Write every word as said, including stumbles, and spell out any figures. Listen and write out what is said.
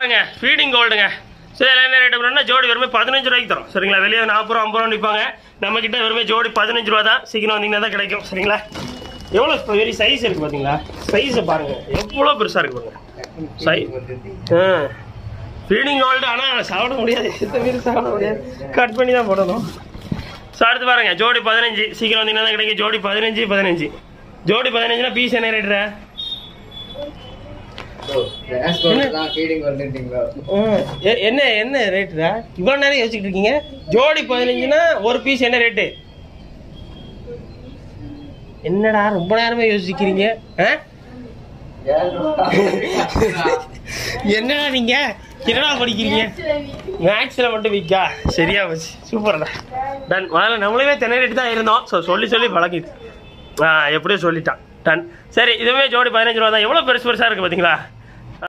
Feeding கோல்டுங்க. சரி என்ன rate பண்ணா ஜோடி வெறுமே பதினஞ்சு ரூபாய்க்கு தரும் சரிங்களா. வெளியே நாற்பது ரூபா ஐம்பது ரூபா நிற்பாங்க, நம்ம கிட்ட வெறுமே ஜோடி பதினஞ்சு ரூபா தான். சீக்கிரம் வந்தீங்கன்னா தான் கிடைக்கும் சரிங்களா. எவ்வளோ பெரிய சைஸ் இருக்குது பார்த்தீங்களா, சைஸை பாருங்கள் எவ்வளோ பெருசாக இருக்குது பாருங்க சை. ஆ ஃபீடிங் கோல்டு, ஆனால் சாப்பிட முடியாது, சாப்பிட முடியாது, கட் பண்ணி தான் போடணும். ஸோ அடுத்து பாருங்கள் ஜோடி பதினஞ்சு, சீக்கிரம் வந்தீங்கன்னா தான் கிடைக்கும். ஜோடி பதினஞ்சு பதினஞ்சு ஜோடி பதினஞ்சுனா பீஸ் என்ன ரேட்டுற? என்ன என்ன ரேட்டுடா இவ்வளோ நேரம் யோசிச்சுட்டு இருக்கீங்க? ஜோடி பதினஞ்சுனா ஒரு பீஸ் என்ன ரேட்டு? என்னடா ரொம்ப நேரமே யோசிக்கிறீங்க? என்னடா நீங்க என்னடா படிக்கிறீங்க? மேக்ஸ்ல மட்டும் வீக்கா? சரியா போச்சு, சூப்பர்டா. டன். முதல்ல நம்மளுமே தென்னை ரேட்டு தான் இருந்தோம். ஸோ சொல்லி சொல்லி பழகிட்டு ஆ எப்படியோ சொல்லிட்டான். டன். சரி இதுவே ஜோடி பதினஞ்சு ரூபா தான். எவ்வளோ பெருசு பெருசாக இருக்குது பார்த்தீங்களா.